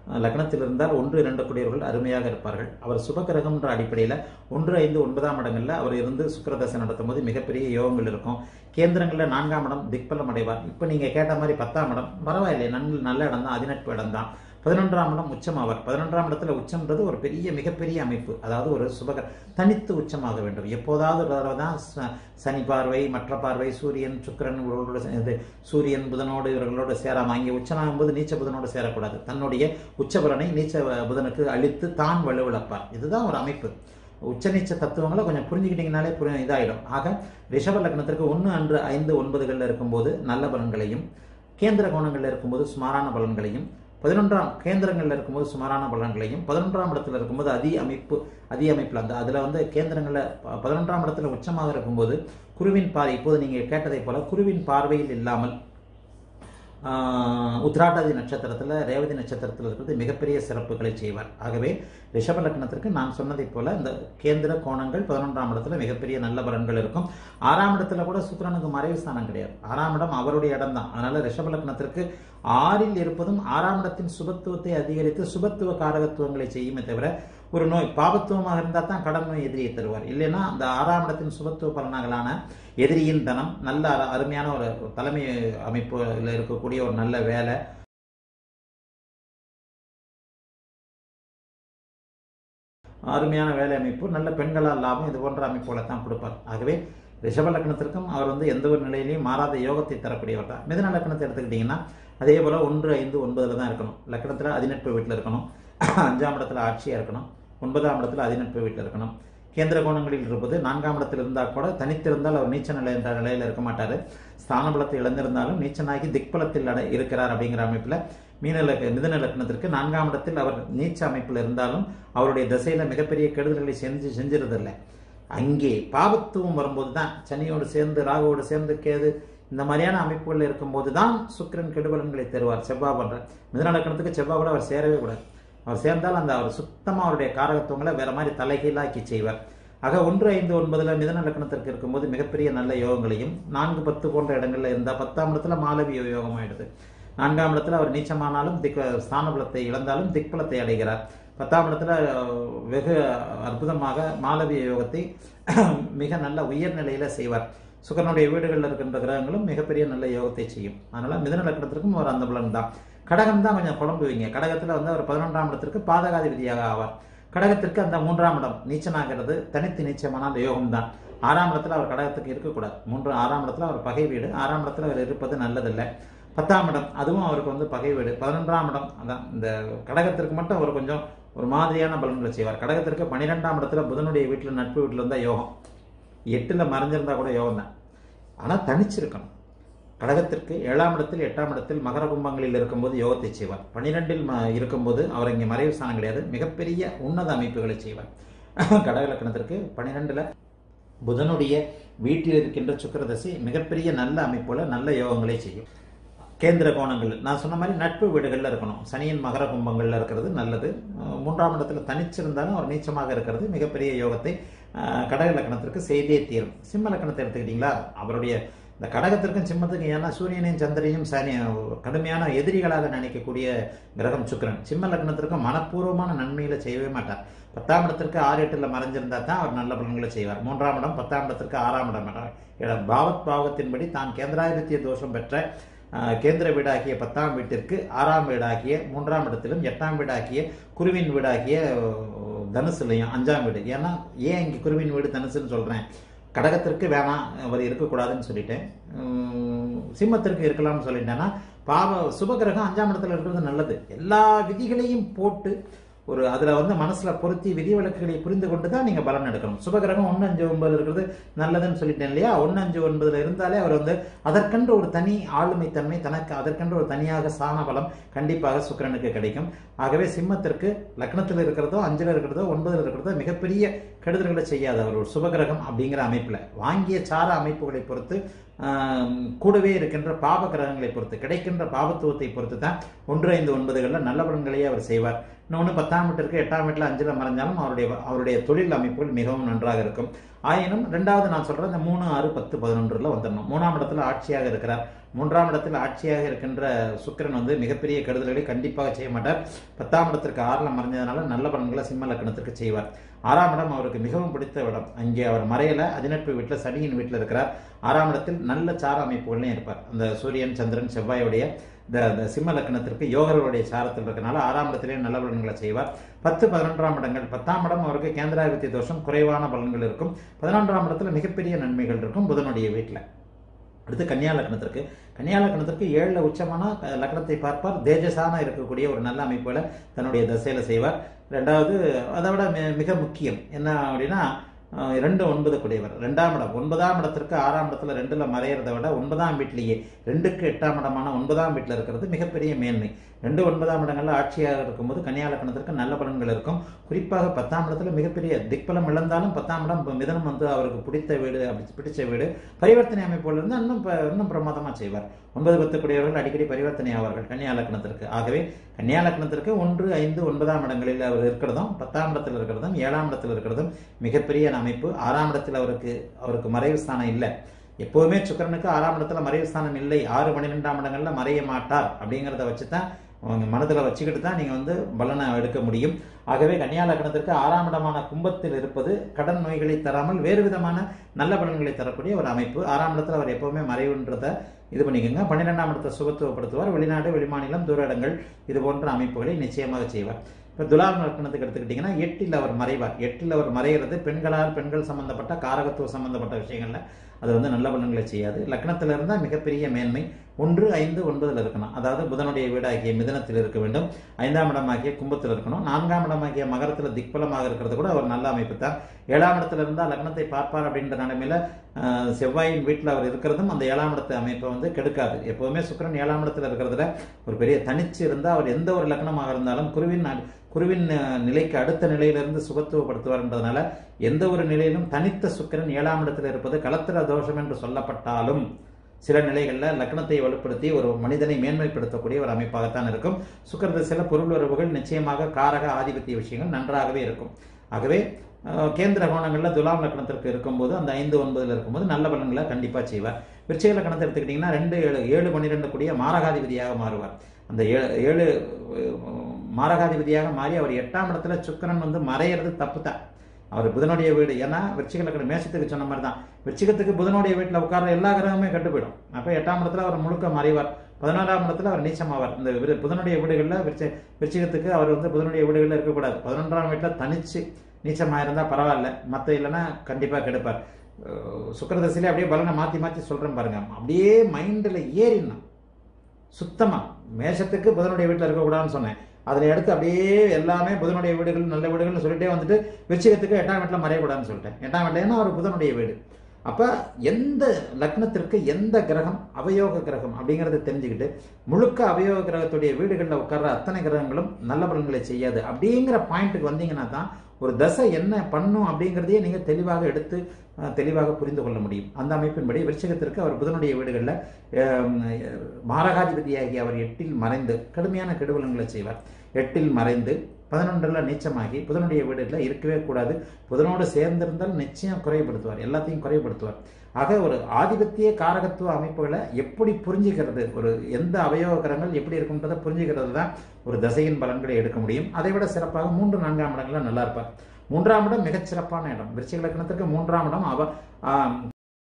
லக்னத்தில் இருந்தால் 1, 2 கூடியவர்கள் அருமையாக இருப்பார்கள். அவர் சுபகிரகம் என்ற அடிப்படையில் 1, 5, 9ஆம் இடங்களில் அவர் இருந்து சுக்கிரதசை நடத்தும் போது மிகப்பெரிய யோகங்கள் இருக்கும். கேந்திரங்களில் 4ஆம் இடம் திக்பலம் அடைவார். இப்போ நீங்கள் கேட்ட மாதிரி 10ஆம் இடம் பரவாயில்லை, நல்ல இடம் தான், அதிநட்பு இடம் தான். 11ஆம் இடம் உச்சம் ஆவார். 11ஆம் இடத்துல உச்சம்ன்றது ஒரு மிகப்பெரிய அமைப்பு. அதாவது ஒரு தனித்து உச்சமாக வேண்டும். எப்போதாவது ஒரு தடவை தான் சனி பார்வை, மற்ற பார்வை, சூரியன் சுக்கிரன் இவர்களோடு சூரியன் புதனோடு இவர்களோடு சேராம இங்கே உச்சனாகும் போது நீச்ச புதனோடு சேரக்கூடாது. தன்னுடைய உச்ச பலனை நீச்ச புதனுக்கு அளித்து தான் வலுவிழப்பார். இதுதான் ஒரு அமைப்பு. உச்ச நீச்ச தத்துவங்களை கொஞ்சம் புரிஞ்சுக்கிட்டீங்கனாலே இதாயிடும். ஆக ரிஷப லக்னத்திற்கு 1, 2, 5, 9களில் இருக்கும்போது நல்ல பலன்களையும், கேந்திர கோணங்களில் இருக்கும்போது சுமாரான பலன்களையும், 11ஆம் கேந்திரங்களில் இருக்கும்போது சுமாரான பலன்களையும், 11ஆம் இடத்துல இருக்கும்போது அதிக அமைப்பில் அதில் கேந்திரங்களில் 11ஆம் இடத்துல உச்சமாக இருக்கும்போது குருவின் பார்வை, இப்போது நீங்கள் கேட்டதை போல குருவின் பார்வையில் இல்லாமல் உத்திராட்டாதி நட்சத்திரத்தில், ரேவதி நட்சத்திரத்தில் இருக்கிறது மிகப்பெரிய சிறப்புகளை செய்வார். ஆகவே ரிஷப லக்னத்திற்கு நான் சொன்னதைப் போல இந்த கேந்திர கோணங்கள் 11ஆம் இடத்துல மிகப்பெரிய நல்ல பலன்கள் இருக்கும். 6ஆம் இடத்துல கூட சுக்கிரனுக்கு மறைவு ஸ்தானம் கிடையாது. 6ஆம் இடம் அவருடைய இடம் தான். அதனால ரிஷப லக்னத்திற்கு 6ல் இருப்பதும் 6ஆம் இடத்தின் சுபத்துவத்தை அதிகரித்து சுபத்துவ காரகத்துவங்களை செய்யுமே தவிர ஒரு நோய் பாபத்துவமாக இருந்தால் தான் கடன் நோய் எதிரியை தருவார். இல்லைன்னா அந்த 6ஆம் இடத்தின் சுபத்துவ பலனாகலான எதிரியின் தனம், நல்ல அருமையான ஒரு தலைமை அமைப்பில் இருக்கக்கூடிய ஒரு நல்ல வேலை, அருமையான வேலை அமைப்பு, நல்ல பெண்களால் லாபம், இது போன்ற அமைப்புகளை தான் கொடுப்பார். ஆகவே ரிஷப லக்னத்திற்கும் அவர் எந்த ஒரு நிலையிலையும் மாறாத யோகத்தை தரக்கூடியவர் தான். மிதுன லக்னத்தை எடுத்துக்கிட்டிங்கன்னா அதே போல் 1, 5, 9 தான் இருக்கணும். லக்னத்தில் அதிநட்பு வீட்டில் இருக்கணும். 5ஆம் இடத்துல ஆட்சியாக இருக்கணும். 9ஆம் இடத்துல அதிநட்பு வீட்டில் இருக்கணும். கேந்திர கோணங்களில் இருப்பது 4ஆம் இடத்தில் இருந்தால் கூட தனித்திருந்தால் அவர் நீச்ச நிலை என்ற நிலையில் இருக்க மாட்டார். ஸ்தான பலத்தை இழந்திருந்தாலும் நீச்சனாகி திக்பலத்தில் இருக்கிறார் அப்படிங்கிற அமைப்பில் மிதுன லக்னத்திற்கு 4ஆம் இடத்தில் அவர் நீச்ச அமைப்பில் இருந்தாலும் அவருடைய திசையில் மிகப்பெரிய கெடுதல்களை செஞ்சிருதில்லை. அங்கே பாபத்துவம் வரும்போது தான் சனியோடு சேர்ந்து ராகுவோடு சேர்ந்து கேது இந்த மாதிரியான அமைப்புகள் இருக்கும்போது தான் சுக்கிரன் கெடுபலன்களை தருவார். செவ்வாய் பண்ற மிதுன லக்னத்துக்கு செவ்வாய் கூட அவர் சேரவே கூடாது. அவர் சேர்ந்தால் அவர் சுத்தமாக அவருடைய காரகத்துவங்களை வேற மாதிரி தலைகீழாக்கி செய்வார். ஆக 1, 5, 9 மிதுன லக்னத்திற்கு இருக்கும்போது மிகப்பெரிய நல்ல யோகங்களையும், 4, 10 போன்ற இடங்கள்ல இருந்தால் 10ஆம் இடத்துல மாலவிய யோகம் ஆயிடுது. 4ஆம் இடத்துல அவர் நீச்சமானாலும் ஸ்தான பலத்தை இழந்தாலும் திக்பலத்தை அடைகிறார். 10ஆம் இடத்துல வெகு அற்புதமாக மாலவிய யோகத்தை மிக நல்ல உயர்நிலையில செய்வார். சுக்கரனுடைய வீடுகளில் இருக்கின்ற கிரகங்களும் மிகப்பெரிய நல்ல யோகத்தை செய்யும். அதனால மிதுன லக்னத்திற்கும் அவர் அந்த பலன் தான். கடகம் தான் கொஞ்சம் குழம்புவீங்க. கடகத்தில் அவர் 11ஆம் இடத்திற்கு பாதகாதிபதியாக ஆவார். கடகத்திற்கு அந்த 3ஆம் இடம் நீச்சனாகிறது தனித்து நீச்சமான அந்த யோகம் தான். 6ஆம் இடத்துல அவர் கடகத்துக்கு இருக்கக்கூடாது. 6ஆம் இடத்துல அவர் பகை வீடு. 6ஆம் இடத்துல அவர் இருப்பது நல்லதில்லை. 10ஆம் இடம் அதுவும் அவருக்கு பகை வீடு. 11ஆம் இடம் அதான் இந்த கடகத்திற்கு மட்டும் அவர் கொஞ்சம் ஒரு மாதிரியான பலன்களை செய்வார். கடகத்திற்கு 12ஆம் இடத்துல புதனுடைய வீட்டில் நட்பு வீட்டில் இருந்தால் யோகம், 8ல் மறைஞ்சிருந்தா கூட யோகம் தான். ஆனால் தனிச்சிருக்கணும். கடகத்திற்கு 7ஆம் இடத்தில் 8ஆம் இடத்தில் மகர கும்பங்களில் இருக்கும்போது யோகத்தை செய்வார். 12ல் இருக்கும்போது அவர் இங்கே மறைவு ஸ்தானம் கிடையாது, மிகப்பெரிய உன்னத அமைப்புகளை செய்வார். கடக லக்னத்திற்கு 12ல் புதனுடைய வீட்டில் இருக்கின்ற சுக்கிரதசை மிகப்பெரிய நல்ல அமைப்புல நல்ல யோகங்களை செய்யும். கேந்திர கோணங்கள் நான் சொன்ன மாதிரி நட்பு வீடுகளில் இருக்கணும். சனியின் மகர கும்பங்களில் இருக்கிறது நல்லது. 3ஆம் இடத்துல தனிச்சிருந்தாலும் அவர் நீச்சமாக இருக்கிறது மிகப்பெரிய யோகத்தை கடக லக்னத்திற்கு செய்தே தீரும். சிம்ம லக்னத்தை எடுத்துக்கிட்டீங்களா, அவருடைய இந்த கடகத்திற்கும் சிம்மத்துக்கும் ஏன்னா சூரியனையும் சந்திரனையும் கடுமையான எதிரிகளாக நினைக்கக்கூடிய கிரகம் சுக்கிரன். சிம்ம லக்னத்திற்கும் மனப்பூர்வமான நன்மைகளை செய்யவே மாட்டார். 10ஆம் இடத்திற்கு 6, 8ல் மறைஞ்சிருந்தா தான் அவர் நல்ல பலன்களை செய்வார். 3ஆம் இடம் 10ஆம் இடத்திற்கு 6ஆம் இடம் பாவத் பாவத்தின்படி தான் கேந்திராதிபத்திய தோஷம் பெற்ற கேந்திர வீடாகிய 10ஆம் வீட்டிற்கு 6ஆம் வீடாகிய 3ஆம் இடத்திலும் 8ஆம் வீடாகிய குருவின் வீடாகிய தனுசுலையும் 5ஆம் வீடு. ஏன்னா ஏன் இங்கே குருவின் வீடு தனுசுன்னு சொல்றேன், கடகத்திற்கு வேணாம் அவர் இருக்கக்கூடாதுன்னு சொல்லிட்டேன், சிம்மத்திற்கு இருக்கலாம்னு சொல்லிட்டேன்னா சுபகிரகம் 5ஆம் இடத்துல இருக்கிறது நல்லது. எல்லா விதிகளையும் போட்டு ஒரு அதில் மனசுல பொருத்தி விதிவிலக்குகளை புரிந்து கொண்டு தான் நீங்க பலன் எடுக்கணும். சுபகிரகம் 1, 5, 9 இருக்கிறது நல்லதுன்னு சொல்லிட்டேன் இல்லையா. 1, 5, 9 இருந்தாலே அவர் அதற்கென்று ஒரு தனி ஆளுமை தன்மை, தனக்கு அதற்கென்று ஒரு தனியாக சாண பலம் கண்டிப்பாக சுக்கிரனுக்கு கிடைக்கும். ஆகவே சிம்மத்திற்கு லக்னத்தில் இருக்கிறதோ 5ல் இருக்கிறதோ 9ல் இருக்கிறதோ மிகப்பெரிய கெடுதல்களை செய்யாத அவர் ஒரு சுபகிரகம் அப்படிங்கிற அமைப்புல வாங்கிய சார அமைப்புகளை பொறுத்து கூடவே இருக்கின்ற பாப கிரகங்களை பொறுத்து கிடைக்கின்ற பாபத்துவத்தை பொறுத்து தான் 1, 5, 9களில் நல்ல பலன்களையே அவர் செய்வார். இன்னொன்று 10ஆம் வீட்டிற்கு 8ஆம் வீட்டில் 5ல் மறைஞ்சாலும் அவருடைய தொழில் அமைப்புகள் மிகவும் நன்றாக இருக்கும். ஆயினும் 2வது நான் சொல்றேன் இந்த 3, 6, 10, 11ல் வந்துடணும். 3ஆம் இடத்துல ஆட்சியாக இருக்கிறார். மூன்றாம் இடத்தில் ஆட்சியாக இருக்கின்ற சுக்கிரன் வந்து மிகப்பெரிய கெடுதல்களை கண்டிப்பாக செய்ய மாட்டார். 10ஆம் இடத்திற்கு 6ல் மறைஞ்சதுனால நல்ல பலன்களை சிம்ம லக்னத்திற்கு செய்வார். 6ஆம் இடம் அவருக்கு மிகவும் பிடித்த இடம். அங்கே அவர் மறையல, அதிநட்பு வீட்டில் சனியின் வீட்டில் இருக்கிறார். 6ஆம் இடத்தில் நல்ல சார அமைப்புகள்லையும் இருப்பார். அந்த சூரியன் சந்திரன் செவ்வாயுடைய இந்த சிம்ம லக்னத்திற்கு யோகர்களுடைய சாரத்தில் இருக்கனால 6ஆம் இடத்திலேயே நல்ல பலன்களை செய்வார். 10, 11ஆம் இடங்கள். 10ஆம் இடம் அவருக்கு கேந்திராதிபத்திய தோஷம், குறைவான பலன்கள் இருக்கும். 11ஆம் இடத்துல மிகப்பெரிய நன்மைகள் இருக்கும் புதனுடைய வீட்டில். அடுத்து கன்னியா லக்னத்திற்கு. கன்னியா லக்னத்திற்கு 7ல் உச்சமான லக்னத்தை பார்ப்பார். தேஜசான இருக்கக்கூடிய ஒரு நல்ல அமைப்புகளை தன்னுடைய தசையில செய்வார். ரெண்டாவது அதை விட மிக முக்கியம் என்ன அப்படின்னா 2, 9 கூடியவர். 2ஆம் இடம் 9ஆம் இடத்திற்கு 6ஆம் இடத்துல 2ல் மறையிறதை விட 9ஆம் வீட்டிலேயே 2க்கு 8ஆம் இடமான 9ஆம் வீட்டில் இருக்கிறது மிகப்பெரிய மேன்மை. 2, 9ஆம் இடங்கள்ல ஆட்சியாக இருக்கும்போது கன்னியா லக்னத்திற்கு நல்ல பலன்கள் இருக்கும். குறிப்பாக 10ஆம் இடத்துல மிகப்பெரிய திக்பலம் இழந்தாலும் 10ஆம் இடம் மிதனம் வந்து அவருக்கு பிடித்த வீடு, அப்படி பிடிச்ச வீடு. பரிவர்த்தனை அமைப்புகள் இருந்து இன்னும் பிரமாதமா செய்வார். 9, 10 கூடியவர்கள் அடிக்கடி பரிவர்த்தனை ஆவார்கள் கன்னியா லக்னத்திற்கு. ஆகவே கன்னியா லக்னத்திற்கு 1, 5, 9ஆம் இடங்களில் அவர் இருக்கிறதும் 10ஆம் இடத்தில் இருக்கிறதும் 7ஆம் இடத்தில் இருக்கிறதும் மிகப்பெரிய அமைப்பு. 6ஆம் இடத்தில் அவருக்கு மறைவு ஸ்தானம் இல்லை. எப்போதுமே சுக்கிரனுக்கு 6ஆம் இடத்துல மறைவு ஸ்தானம் இல்லை. 6, 12ஆம் இடங்கள்ல மறைய மாட்டார். அப்படிங்கிறத வச்சுதான் உங்க மனதில் வச்சுக்கிட்டு தான் நீங்க வந்து பலனை எடுக்க முடியும். ஆகவே கன்னியா லக்னத்திற்கு 6ஆம் இடமான கும்பத்தில் இருப்பது கடன் நோய்களை தராமல் வேறு விதமான நல்ல பலன்களை தரக்கூடிய ஒரு அமைப்பு. 6ஆம் இடத்துல அவர் எப்பவுமே மறைவுன்றதை இது பண்ணிக்கோங்க. 12ஆம் இடத்தை சுபத்துவப்படுத்துவார். வெளிநாடு, வெளிமாநிலம், தூர இடங்கள் இது போன்ற அமைப்புகளை நிச்சயமாக செய்வார். இப்போ துலாம் லக்னத்துக்கு எடுத்துக்கிட்டிங்கன்னா 8ல் அவர் மறைவார். 8ல் அவர் மறைகிறது பெண்கள் சம்பந்தப்பட்ட காரகத்துவ சம்பந்தப்பட்ட விஷயங்கள்ல அது வந்து நல்ல பலன்களை செய்யாது. லக்னத்தில் இருந்தால் மிகப்பெரிய மேன்மை. 1, 5, 9ல் இருக்கணும். அதாவது புதனுடைய வீடாகிய மிதனத்தில் இருக்க வேண்டும். 5ஆம் இடமாகிய கும்பத்தில் இருக்கணும். 4ஆம் இடமாகிய மகரத்தில் திக்பலமாக இருக்கிறது கூட அவர் நல்ல அமைப்பு தான். 7ஆம் இடத்துல இருந்தால் லக்னத்தை பார்ப்பார் அப்படின்ற நிலைமையில செவ்வாயின் வீட்டில் அவர் இருக்கிறதும் அந்த 7ஆம் இடத்து அமைப்பை வந்து கெடுக்காது. எப்பவுமே சுக்கிரன் 7ஆம் இடத்துல இருக்கிறதுல ஒரு பெரிய தனிச்சு இருந்தால் அவர் எந்த ஒரு லக்னமாக இருந்தாலும் குருவின் நிலைக்கு அடுத்த நிலையிலிருந்து சுபத்துவப்படுத்துவார்ன்றதுனால எந்த ஒரு நிலையிலும் தனித்த சுக்கிரன் 7ஆம் இடத்தில் இருப்பது கலத்திர தோஷம் என்று சொல்லப்பட்டாலும் சில நிலைகளில் லக்னத்தை வலுப்படுத்தி ஒரு மனிதனை மேன்மைப்படுத்தக்கூடிய ஒரு அமைப்பாகத்தான் இருக்கும். சுக்கிர திசையில பொருள் உறவுகள் நிச்சயமாக காரக ஆதிபத்திய விஷயங்கள் நன்றாகவே இருக்கும். ஆகவே கேந்திர கோணங்களில் துலாம் லக்னத்திற்கு இருக்கும்போது அந்த 5, 9ல் இருக்கும்போது நல்ல பலன்களை கண்டிப்பாக செய்வார். விருச்சிக லக்னத்தை எடுத்துக்கிட்டிங்கன்னா 2, 7, 12 கூடிய மாரகாதிபதியாக மாறுவார். அந்த 7 மாரகாதிபதியாக மாறி அவர் 8ஆம் இடத்துல சுக்கிரன் வந்து மறையிறது தப்பு தான். அவர் புதனுடைய வீடு. ஏன்னா விருச்சிக லக்னம் மேஷத்துக்கு சொன்ன மாதிரி தான். விருச்சிகத்துக்கு புதனுடைய வீட்டில் உட்கார்ற எல்லா கிரகமே கட்டுப்போயிடும். அப்போ 8ஆம் இடத்துல அவர் முழுக்க மறைவார். 11ஆம் இடத்துல அவர் நீச்சமாவார். இந்த புதனுடைய வீடுகளில் விருச்சிகத்துக்கு அவர் வந்து புதனுடைய வீடுகளில் இருக்கக்கூடாது. 11ஆம் வீட்டில் தனிச்சு நீச்சமாக இருந்தால் பரவாயில்ல, மற்ற இல்லைன்னா கண்டிப்பாக கெடுப்பார். சுக்கிரதசையிலே அப்படியே பலனை மாற்றி சொல்கிறேன் பாருங்க. அப்படியே மைண்டில் ஏறிடணும் சுத்தமாக. மேஷத்துக்கு புதனுடைய வீட்டில் இருக்கக்கூடாதுன்னு சொன்னேன். அதில் எடுத்து அப்படியே எல்லாமே புதனுடைய வீடுகள் நல்ல வீடுகள்னு சொல்லிட்டே வந்துட்டு விருச்சிகத்துக்கு 8ஆம் வீட்டில் மறையக்கூடாதுன்னு சொல்லிட்டேன். 8ஆம் வீட்டில் ஏன்னா அவர் புதனுடைய வீடு. அப்போ எந்த லக்னத்திற்கு எந்த கிரகம் அவயோக கிரகம் அப்படிங்கிறத தெரிஞ்சுக்கிட்டு முழுக்க அவயோக கிரகத்துடைய வீடுகளில் உட்கார்ற அத்தனை கிரகங்களும் நல்ல பலன்களை செய்யாது அப்படிங்கிற பாயிண்ட்டுக்கு வந்தீங்கன்னா தான் ஒரு தசை என்ன பண்ணும் அப்படிங்கிறதையே நீங்கள் தெளிவாக புரிந்து கொள்ள முடியும். அந்த அமைப்பின்படி விருச்சிகத்திற்கு அவர் புதனுடைய வீடுகளில் மாரகாதிபதியாகி அவர் 8ல் மறைந்து கடுமையான கெடுபலன்களை செய்வார். 8ல் மறைந்து 11ல் நீச்சமாகி புதனுடைய வீடுகளில் இருக்கவே கூடாது. புதனோடு சேர்ந்திருந்தால் நிச்சயம் குறைபடுத்துவார், எல்லாத்தையும் குறைபடுத்துவார். ஆக ஒரு ஆதிபத்திய காரகத்துவ அமைப்புகளை எப்படி புரிஞ்சுக்கிறது, ஒரு எந்த அவயோக கிரகங்கள் எப்படி இருக்குன்றதை புரிஞ்சுக்கிறது தான் ஒரு தசையின் பலன்களை எடுக்க முடியும். அதை விட சிறப்பாக 3, 4ஆம் இடங்கள்ல நல்லா இருப்பார். 3ஆம் இடம் மிகச்சிறப்பான இடம். விருச்சிக லக்னத்திற்கு 3ஆம் இடம்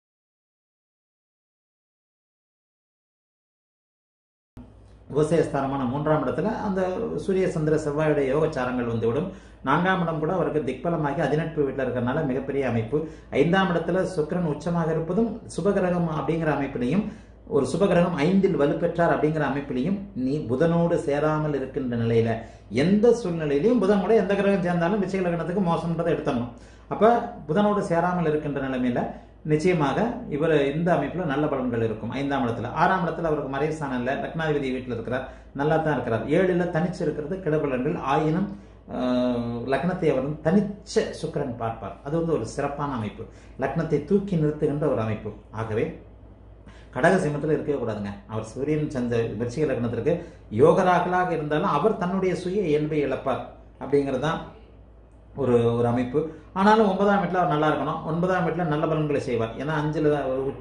உபசயஸ்தானமான 3ஆம் இடத்துல அந்த சூரிய சந்திர செவ்வாயுடைய யோகச்சாரங்கள் வந்துவிடும். 4ஆம் இடம் கூட அவருக்கு திக்பலமாகி அதிநட்பு வீட்டில் இருக்கிறதுனால மிகப்பெரிய அமைப்பு. 5ஆம் இடத்துல சுக்கிரன் உச்சமாக இருப்பதும் சுபகிரகம் அப்படிங்கிற அமைப்பிலையும், ஒரு சுபகிரகம் 5ல் வலுப்பெற்றார் அப்படிங்கிற அமைப்பிலையும், நீ புதனோடு சேராமல் இருக்கின்ற நிலையில எந்த சூழ்நிலையிலையும் புதன் கூட எந்த கிரகம் சேர்ந்தாலும் விருச்சிக லக்னத்துக்கு மோசம்ன்றதை எடுத்துடணும். அப்ப புதனோடு சேராமல் இருக்கின்ற நிலைமையில நிச்சயமாக இவர் இந்த அமைப்புல நல்ல பலன்கள் இருக்கும். 5ஆம் இடத்துல. 6ஆம் இடத்துல அவருக்கு மறைவு ஸ்தானம் இல்லை, லக்னாதிபதி வீட்டில் இருக்கிறார், நல்லா தான் இருக்கிறார். 7ல் தனிச்சு இருக்கிறது கெடுபலன்கள். ஆயினும் லக்னத்தை அவர் தனிச்ச சுக்கிரன் பார்ப்பார். அது வந்து ஒரு சிறப்பான அமைப்பு, லக்னத்தை தூக்கி நிறுத்துகின்ற ஒரு அமைப்பு. ஆகவே கடக சிம்மத்தில் இருக்கவே கூடாதுங்க. அவர் சூரியன் சந்த விருச்சிக லக்னத்திற்கு யோகராகலாக இருந்தாலும் அவர் தன்னுடைய சுய இயல்பை இழப்பார் அப்படிங்கிறது தான் ஒரு அமைப்பு. ஆனாலும் 9ஆம் வீட்டில் அவர் நல்லா இருக்கணும். 9ஆம் வீட்டில் நல்ல பலன்களை செய்வார். ஏன்னா 5ல் ஒரு உச்சம்,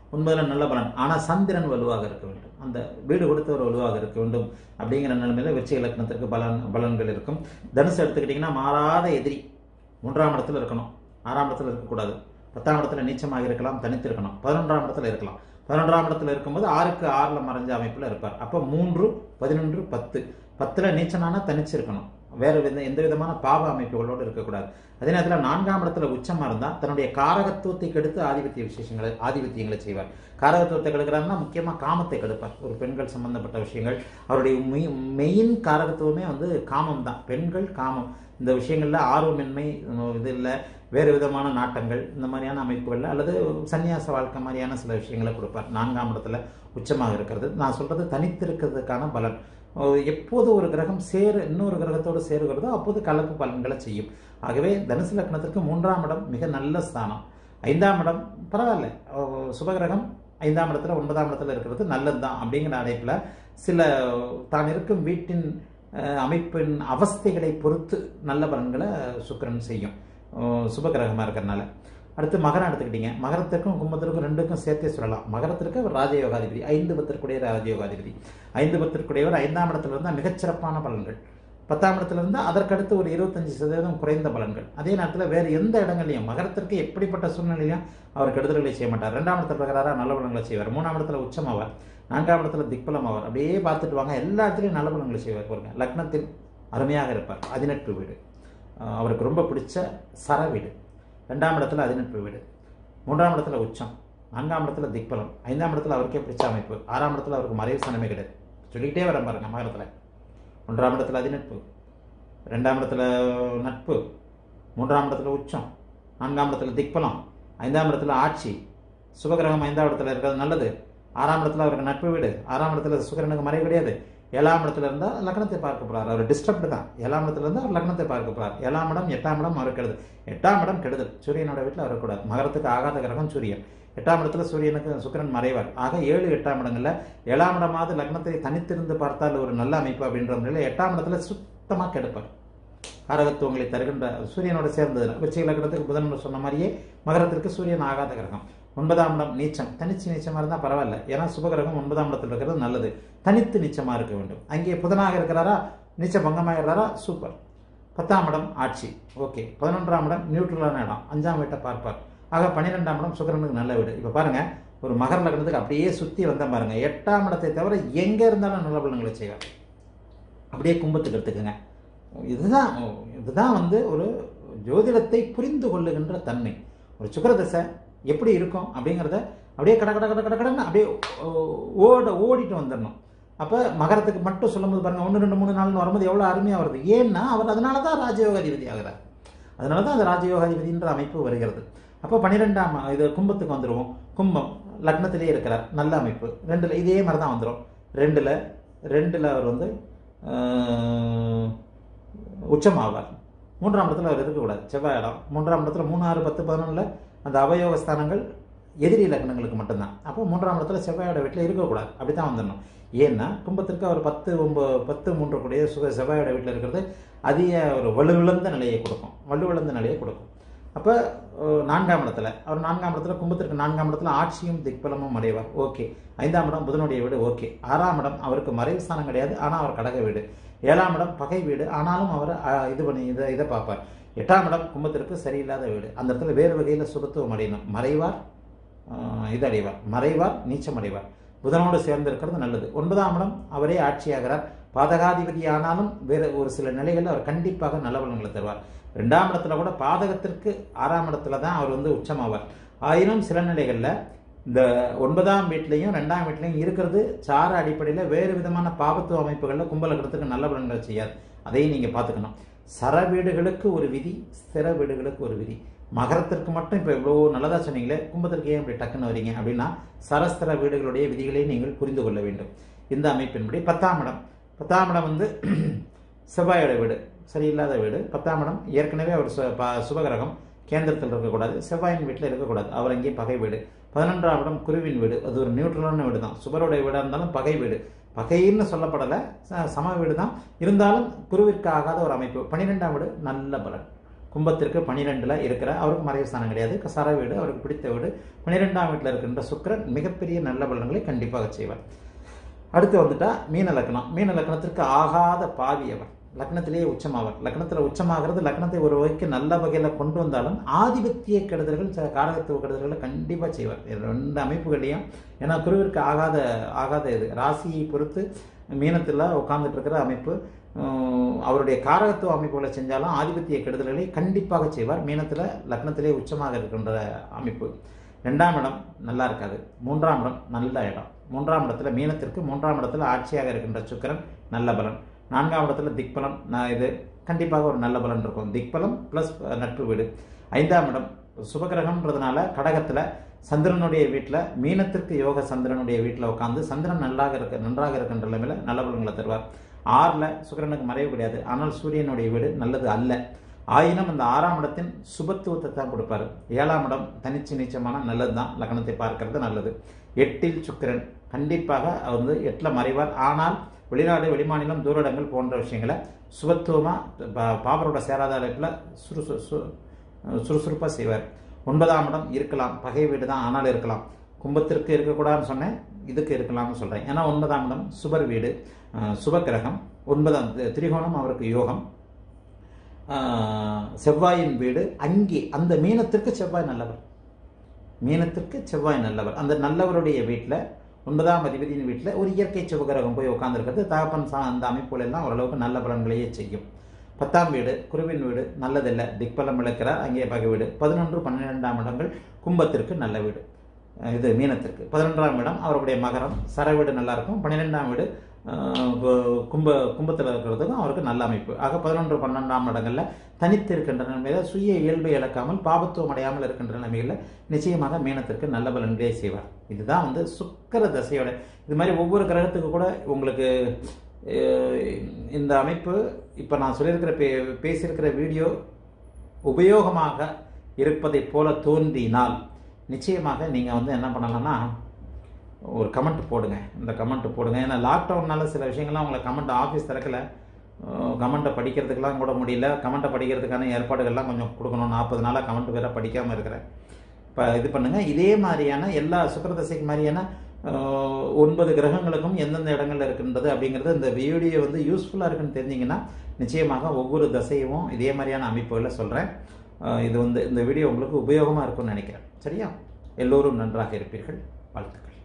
9ல் நல்ல பலன். ஆனால் சந்திரன் வலுவாக இருக்க வேண்டும், அந்த வீடு கொடுத்தவர் வலுவாக இருக்க வேண்டும் அப்படிங்கிற நிலைமையில விருச்சிக லக்னத்திற்கு பலன்கள் இருக்கும். தனுசு எடுத்துக்கிட்டிங்கன்னா மாறாத எதிரி 3ஆம் இடத்துல இருக்கணும், 6ஆம் இடத்துல இருக்கக்கூடாது. 10ஆம் இடத்துல நீச்சமாக இருக்கலாம், தனித்து இருக்கணும். 11ஆம் இடத்துல இருக்கலாம். 11ஆம் இடத்துல இருக்கும்போது 6க்கு 6ல் மறைஞ்ச அமைப்பில் இருப்பார். அப்போ 3, 11, 10. 10ல் நீச்சனானா தனிச்சு இருக்கணும், வேறு எந்த விதமான பாவ அமைப்புகளோடு இருக்கக்கூடாது. அதே நேரத்தில் 4ஆம் இடத்துல உச்சமாக இருந்தால் தன்னுடைய காரகத்துவத்தை கெடுத்து ஆதிபத்தியங்களை செய்வார். காரகத்துவத்தை கெடுக்கிறாருன்னா முக்கியமாக காமத்தை கெடுப்பார். ஒரு பெண்கள் சம்பந்தப்பட்ட விஷயங்கள் அவருடைய மெயின் காரகத்துவமே காமம் தான். பெண்கள் காமம், இந்த விஷயங்களில் ஆர்வமின்மை, இது இல்லை வேறு விதமான நாட்டங்கள், இந்த மாதிரியான அமைப்புகளில் அல்லது சன்னியாச வாழ்க்கை மாதிரியான சில விஷயங்களை கொடுப்பார். 4ஆம் இடத்துல உச்சமாக இருக்கிறது. நான் சொல்கிறது தனித்திருக்கிறதுக்கான பலன். எப்போது ஒரு கிரகம் இன்னொரு கிரகத்தோடு சேருகிறதோ அப்போது கலப்பு பலன்களை செய்யும். ஆகவே தனுசு லக்னத்திற்கு 3ஆம் இடம் மிக நல்ல ஸ்தானம். 5ஆம் இடம் பரவாயில்ல, சுபகிரகம் 5ஆம் இடத்துல 9ஆம் இடத்துல இருக்கிறது நல்லது தான் அப்படிங்கிற அடைப்பில் சில தான் இருக்கும் வீட்டின் அமைப்பின் அவஸ்தைகளை பொறுத்து நல்ல பலன்களை சுக்கிரன் செய்யும், சுபகிரகமாக இருக்கிறதுனால. அடுத்து மகரம் எடுத்துக்கிட்டீங்க. மகரத்திற்கும் கும்பத்திற்கும் 2க்கும் சேர்த்தே சொல்லலாம். மகரத்திற்கு அவர் ராஜயோகாதிபதி, 5 பத்திற்குடைய ராஜயோகாதிபதி. 5 பத்திற்குடையவர் 5ஆம் இடத்துல இருந்தால் மிகச்சிறப்பான பலன்கள். 10ஆம் இடத்துல இருந்தால் அதற்கடுத்து ஒரு 25% குறைந்த பலன்கள். அதே நேரத்தில் வேறு எந்த இடங்களையும் மகரத்திற்கு எப்படிப்பட்ட சூழ்நிலையும் அவர் கெடுதல்களை செய்ய மாட்டார். 2ஆம் இடத்துல பிரகாரா நல்ல பலன்களை செய்வார். 3ஆம் இடத்துல உச்சம் ஆவார். 4ஆம் இடத்துல திக்பலம் ஆவார். அப்படியே பார்த்துட்டு வாங்க, எல்லா இடத்துலையும் நல்ல பலன்களை செய்வார். பாருங்க, லக்னத்தில் அருமையாக இருப்பார். 18 வீடு அவருக்கு ரொம்ப பிடிச்ச சர வீடு. 2ஆம் இடத்துல 18 வீடு. 3ஆம் இடத்துல உச்சம். 4ஆம் இடத்துல திக்பலம். 5ஆம் இடத்துல அவருக்கே பிடிச்ச அமைப்பு. 6ஆம் இடத்துல அவருக்கு மறைவு சனமே கிடையாது. சொல்லிக்கிட்டே வர பாருங்க. மகரத்தில் 1ஆம் இடத்துல அதிநட்பு, 2ஆம் இடத்துல நட்பு, 3ஆம் இடத்துல உச்சம், 4ஆம் இடத்துல திக்பலம், 5ஆம் இடத்துல ஆட்சி. சுபகிரகம் 5ஆம் இடத்துல இருக்கிறது நல்லது. 6ஆம் இடத்துல அவருக்கு நட்பு வீடு. 6ஆம் இடத்துல சுக்கிரனுக்கு மறைவு கிடையாது. 7ஆம் இடத்துல இருந்தால் லக்னத்தை பார்க்க போறார். அவர் டிஸ்டர்ப்டு தான். 7ஆம் இடத்துல இருந்தால் அவர் லக்னத்தை பார்க்க போறார். 7ஆம் இடம் 8ஆம் இடம் அவருக்கு கெடுதல். 8ஆம் இடம் கெடுதல். சூரியனோட வீட்டில் வரக்கூடாது. மகரத்துக்கு ஆகாத கிரகம் சூரியன். 8ஆம் இடத்துல சூரியனுக்கு சுக்கிரன் மறைவார். ஆக 7, 8ஆம் இடங்கள்ல 7ஆம் இடமாவது லக்னத்தை தனித்திருந்து பார்த்தால் ஒரு நல்ல அமைப்பு அப்படின்ற முறையில் 8ஆம் இடத்துல சுத்தமாக கெடுப்பார். காரகத்துவங்களை தருகின்ற சூரியனோட சேர்ந்தது. விருச்சிக லக்னத்துக்கு புதன் சொன்ன மாதிரியே மகரத்திற்கு சூரியன் ஆகாத கிரகம். 9ஆம் இடம் நீச்சம். தனிச்சு நீச்சமாக இருந்தால் பரவாயில்ல, ஏன்னா சுபகிரகம் 9ஆம் இடத்துல இருக்கிறது நல்லது. தனித்து நீச்சமாக இருக்க வேண்டும். அங்கே புதனாக இருக்கிறாரா, நீச்ச பங்கமாகிறாரா, சூப்பர். 10ஆம் இடம் ஆட்சி, ஓகே. 11ஆம் இடம் நியூட்ரலான இடம், 5ஆம் வீட்டை பார்ப்பார். ஆக 12ஆம் இடம் சுக்கிரனுக்கு நல்ல வீடு. இப்போ பாருங்க, ஒரு மகர லக்னத்துக்கு அப்படியே சுற்றி வந்த பாருங்க, 8ஆம் இடத்தை தவிர எங்கே இருந்தாலும் நல்ல பலன்களை செய்வார். அப்படியே கும்பத்துக்கு எடுத்துக்கோங்க. இதுதான் ஒரு ஜோதிடத்தை புரிந்து கொள்ளுகின்ற தன்மை. ஒரு சுக்கிரதசை எப்படி இருக்கும் அப்படிங்கிறத அப்படியே கடன்னு அப்படியே ஓடிட்டு வந்துடணும். அப்போ மகரத்துக்கு மட்டும் சொல்லும்போது பாருங்க, 1, 2, 3, 4 வரும்போது எவ்வளோ அருமையாக வருது. ஏன்னா அவர் அதனால தான் ராஜயோகாதிபதி ஆகிறார். அதனால தான் அந்த ராஜயோகாதிபதின்ற அமைப்பு வருகிறது. அப்போ 12ஆம் இது கும்பத்துக்கு வந்துடுவோம். கும்பம் லக்னத்திலே இருக்கிறார், நல்ல அமைப்பு. 2ல் இதே மாதிரி தான் வந்துடும். 2ல் அவர் உச்சமாவார். 3ஆம் இடத்துல அவர் இருக்கக்கூடாது, செவ்வாய் இடம். 3ஆம் இடத்துல 3, 6, 10, 11 அந்த அவயோக ஸ்தானங்கள் எதிரி லக்னங்களுக்கு மட்டும்தான். அப்போ 3ஆம் இடத்துல செவ்வாயோட வீட்டில் இருக்கக்கூடாது, அப்படி தான் வந்துடணும். ஏன்னா கும்பத்திற்கு அவர் 10, 9, 10, 3 கூடிய செவ்வாயோட வீட்டில் இருக்கிறது அதிக ஒரு வலுவிழந்த நிலையை கொடுக்கும். அப்போ 4ஆம் இடத்துல அவர் 4ஆம் இடத்துல கும்பத்திற்கு 4ஆம் இடத்துல ஆட்சியும் திக்பலமும் அடைவார், ஓகே. 5ஆம் இடம் புதனுடைய வீடு, ஓகே. 6ஆம் இடம் அவருக்கு மறைவு ஸ்தானம் கிடையாது, ஆனால் அவர் கடக வீடு. 7ஆம் இடம் பகை வீடு, ஆனாலும் அவர் இதை பார்ப்பார். 8ஆம் இடம் கும்பத்திற்கு சரியில்லாத வீடு, அந்த இடத்துல வேறு வகையில் சுபத்துவம் அடையணும். மறைவார் நீச்சம் அடைவார். புதனோடு சேர்ந்து இருக்கிறது நல்லது. 9ஆம் இடம் அவரே ஆட்சியாகிறார். பாதகாதிபதி ஆனாலும் வேறு ஒரு சில நிலைகளில் அவர் கண்டிப்பாக நல்ல பலன்களை தருவார். 2ஆம் இடத்துல கூட பாதகத்திற்கு 6ஆம் இடத்துல தான் அவர் உச்சமாவார். ஆயினும் சில நிலைகளில் இந்த 9ஆம் வீட்லையும் 2ஆம் வீட்லையும் இருக்கிறது சார அடிப்படையில் வேறு விதமான பாபத்துவ அமைப்புகளில் கும்பலக்கிறதுக்கு நல்ல பலன்களை செய்யாது. அதையும் நீங்கள் பார்த்துக்கணும். சர வீடுகளுக்கு ஒரு விதி, ஸ்திர வீடுகளுக்கு ஒரு விதி. மகரத்திற்கு மட்டும் இப்போ இவ்வளோ நல்லதாக சொன்னீங்களே, கும்பத்திற்கு ஏன் இப்படி டக்குன்னு வரீங்க அப்படின்னா, சரஸ்திர வீடுகளுடைய விதிகளை நீங்கள் புரிந்து கொள்ள வேண்டும். இந்த அமைப்பின்படி 10ஆம் இடம் செவ்வாயோட வீடு, சரியில்லாத வீடு. 10ஆம் இடம் ஏற்கனவே அவர் சுபகிரகம், கேந்திரத்தில் இருக்கக்கூடாது, செவ்வாயின் வீட்டில் இருக்கக்கூடாது, அவர் அங்கேயே பகை வீடு. 11ஆம் இடம் குருவின் வீடு, அது ஒரு நியூட்ரலான வீடு தான். சுபருடைய வீடாக இருந்தாலும் பகை வீடு, பகைன்னு சொல்லப்படலை, சம வீடு தான், இருந்தாலும் குருவிற்கு ஆகாத ஒரு அமைப்பு. 12ஆம் வீடு நல்ல பலன். கும்பத்திற்கு 12ல் இருக்கிற அவருக்கு மறைவு ஸ்தானம் கிடையாது, சர வீடு, அவருக்கு பிடித்த வீடு. 12ஆம் வீட்டில் இருக்கின்ற சுக்கிரன் மிகப்பெரிய நல்ல பலன்களை கண்டிப்பாக செய்வார். அடுத்து வந்துட்டா மீன லக்னம். மீன லக்னத்திற்கு ஆகாத பாவி அவர், லக்னத்திலேயே உச்சமாவார். லக்னத்தில் உச்சமாகிறது லக்னத்தை ஒரு வகைக்கு நல்ல வகையில் கொண்டு வந்தாலும் ஆதிபத்திய கெடுதல்கள், காரகத்துவ கெடுதல்களை கண்டிப்பாக செய்வார் 2 அமைப்புகளையும். ஏன்னா குருவிற்கு ஆகாத இது ராசியை பொறுத்து மீனத்தில் உட்கார்ந்துட்டு இருக்கிற அமைப்பு அவருடைய காரகத்துவ அமைப்புகளை செஞ்சாலும் ஆதிபத்திய கெடுதல்களை கண்டிப்பாக செய்வார். மீனத்தில் லக்னத்திலே உச்சமாக இருக்கின்ற அமைப்பு. 2ஆம் இடம் நல்லா இருக்காது, 3ஆம் இடம் நல்ல இடம். 3ஆம் இடத்துல மீனத்திற்கு 3ஆம் இடத்துல ஆட்சியாக இருக்கின்ற சுக்கிரன் நல்ல பலன். 4ஆம் இடத்துல திக்பலம், இது கண்டிப்பாக ஒரு நல்ல பலன் இருக்கும், திக்பலம் ப்ளஸ் நட்பு வீடு. 5ஆம் இடம் சுபகிரகம்ன்றதுனால கடகத்தில் சந்திரனுடைய வீட்டில், மீனத்திற்கு யோக சந்திரனுடைய வீட்டில் உட்காந்து சந்திரன் நன்றாக இருக்கின்ற நிலைமையில் நல்ல பலன்களை தருவார். 6ல் சுக்கிரனுக்கு மறைவு கிடையாது, ஆனால் சூரியனுடைய வீடு நல்லது அல்ல. ஆயினும் அந்த 6ஆம் இடத்தின் சுபத்துவத்தை தான் கொடுப்பாரு. 7ஆம் இடம் தனிச்சு நீச்சமான நல்லது தான், லக்னத்தை பார்க்கறது நல்லது. 8ல் சுக்கிரன் கண்டிப்பாக வந்து 8ல் மறைவார். ஆனால் வெளிநாடு, வெளிமாநிலம், தூரடங்கள் போன்ற விஷயங்களை சுபத்துவமாக பாபரோட சேராத அளவில் சுறுசுறுப்பாக செய்வார். 9ஆம் இடம் இருக்கலாம், பகை வீடு தான் ஆனால் இருக்கலாம். கும்பத்திற்கு இருக்கக்கூடாதுன்னு சொன்னேன், இதுக்கு இருக்கலாம்னு சொல்கிறேன். ஏன்னா 9ஆம் இடம் சுபர் வீடு, சுபகிரகம். 9ஆம் திரிகோணம் அவருக்கு யோகம், செவ்வாயின் வீடு. அங்கே அந்த மீனத்திற்கு செவ்வாய் நல்லவர், மீனத்திற்கு செவ்வாய் நல்லவர். அந்த நல்லவருடைய வீட்டில் 9ஆம் அதிபதியின் வீட்டில் ஒரு இயற்கை சுபகிரகம் போய் உட்கார்ந்துருக்கிறது தகப்பன் அந்த அமைப்புகள் எல்லாம் ஓரளவுக்கு நல்ல பலன்களையே செய்யும். 10ஆம் வீடு குருவின் வீடு நல்லதில்லை, திக்பலம் இழக்கிறார், அங்கே பகை வீடு. 11, 12ஆம் இடங்கள் கும்பத்திற்கு நல்ல வீடு, இது மீனத்திற்கு. 11ஆம் இடம் அவருடைய மகரம், சர வீடு நல்லா இருக்கும். 12ஆம் வீடு கும்பத்தில் இருக்கிறதுக்கும் அவருக்கு நல்ல அமைப்பு. ஆக 11, 12ஆம் இடங்களில் தனித்து இருக்கின்ற நிலைமையில சுய இயல்பை இழக்காமல் பாபத்துவம் அடையாமல் இருக்கின்ற நிலைமைகளில் நிச்சயமாக மீனத்திற்கு நல்ல பலன்களே செய்வார். இதுதான் வந்து சுக்கிர தசையோட. இது மாதிரி ஒவ்வொரு கிரகத்துக்கு கூட உங்களுக்கு இந்த அமைப்பு இப்போ நான் சொல்லியிருக்கிற பேசியிருக்கிற வீடியோ உபயோகமாக இருப்பதை போல தோன்றினால் நிச்சயமாக நீங்கள் வந்து என்ன பண்ணலாம்னா ஒரு கமெண்ட் போடுங்க. இந்த கமெண்ட் போடுங்க. ஏன்னா லாக்டவுன்னால சில விஷயங்கள்லாம் உங்களை கமெண்ட் ஆஃபீஸ் திறக்கலை, கமெண்ட்டை படிக்கிறதுக்கெல்லாம் கூட முடியல. கமெண்ட்டை படிக்கிறதுக்கான ஏற்பாடுகள்லாம் கொஞ்சம் கொடுக்கணும். 40 நாளாக கமெண்ட் வேறு படிக்காமல் இருக்கிறேன். இப்போ இது பண்ணுங்கள். இதே மாதிரியான எல்லா சுக்கிரதசைக்கு மாதிரியான 9 கிரகங்களுக்கும் எந்தெந்த இடங்கள்ல இருக்கின்றது அப்படிங்கிறது இந்த வீடியோ வந்து யூஸ்ஃபுல்லாக இருக்குன்னு தெரிஞ்சிங்கன்னா நிச்சயமாக ஒவ்வொரு தசையும் இதே மாதிரியான அமைப்புகளை சொல்கிறேன். இது வந்து இந்த வீடியோ உங்களுக்கு உபயோகமாக இருக்கும்னு நினைக்கிறேன். சரியா? எல்லோரும் நன்றாக இருப்பீர்கள். வாழ்த்துக்கள்.